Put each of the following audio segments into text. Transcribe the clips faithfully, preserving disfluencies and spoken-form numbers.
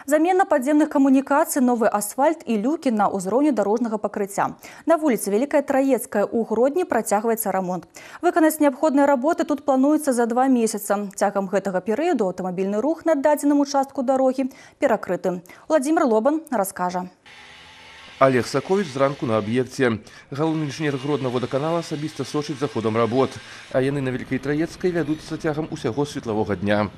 Замена подземных коммуникаций, новый асфальт и люки на узроўні дорожного покрытия. На улице Великая Троецкая у Гродні працягваецца ремонт. Выканаць необходные работы тут плануецца за два месяца. Цягам гэтага перыяду аўтамабільны рух на дадзеным участку дороги перакрыты. Владимир Лобан раскажа. Олег Сакович зранку на объекте. Галоўны інжынер Гроднага водоканала асабіста сочыць за ходом работ, а яны на Великай Троецкай вядуцца цягам усяго светлавога дня.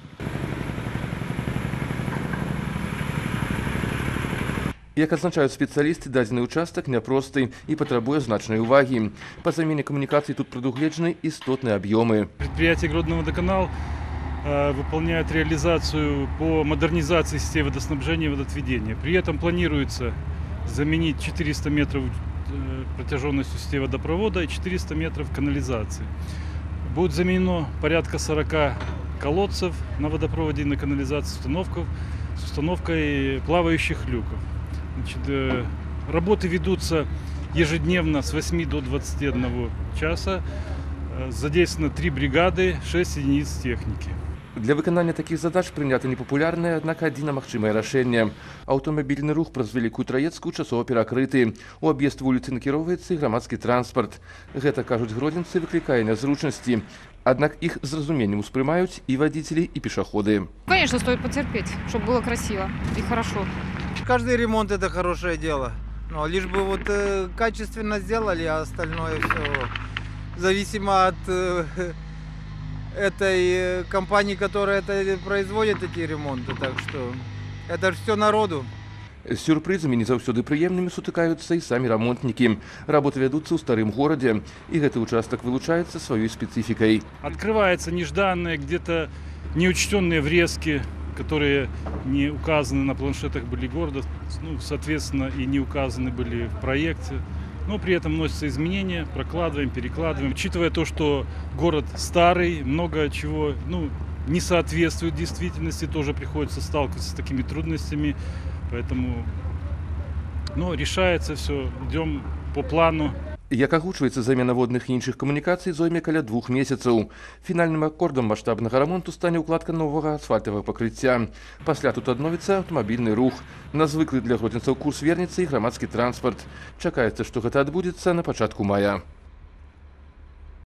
Як адзначаюць спецыялісты, дадзены участак няпросты і патрабуе значнай увагі. Па замене камунікацый тут прадугледжаны істотныя аб'ёмы. Предприятие Гродный водоканал э, выполняет реализацию по модернизации системы водоснабжения и водоотведения. При этом планируется заменить четыреста метров э, протяженностью сетей водопровода и четыреста метров канализации. Будет заменено порядка сорока колодцев на водопроводе и на канализации установков, с установкой плавающих люков. Значит, работы ведутся ежедневно с восьми до двадцати одного часа. Задействовано три бригады, шесть единиц техники. Для выканання таких задач прынята непапулярнае, аднак адзіна магчымае рашэнне. Аўтамабільны рух праз Великую Троецкую часова перакрыты. У аб'езд вуліцы накіроўваецца і грамадскі транспарт. Гэта, кажуць гродзенцы, выклікае нязручнасці. Аднак іх з разуменнем успрымаюць і вадзіцелі, і пешаходы. Конечно, стоит потерпеть, чтобы было красиво и хорошо. Каждый ремонт – это хорошее дело. Но лишь бы вот э, качественно сделали, а остальное все зависимо от э, этой компании, которая это производит эти ремонты. Так что это все народу. З сюрпрызамі не заўсёды прыемнымі сутыкаюцца і самі рамонтнікі. Работы вядуцца ў старым горадзе, і гэты участак вылучаецца сваёй спецификой. Открываются нежданные, где-то неучтенные врезки, которые не указаны на планшетах были города, ну, соответственно, и не указаны были в проекте. Но при этом вносятся изменения, прокладываем, перекладываем. Учитывая то, что город старый, много чего ну, не соответствует действительности, тоже приходится сталкиваться с такими трудностями. Поэтому ну, решается все, идем по плану. Як агучваецца, замена водных і іншых камунікацый зойме каля двух месяцаў. Фінальным акордам маштабнага рамонту стане укладка новага асфальтавага пакрыцця. Пасля тут адновіцца аўтамабільны рух. На звыклы для гродзенцаў курс вернецца і грамадскі транспарт. Чакаецца, што гэта адбудзецца на пачатку мая.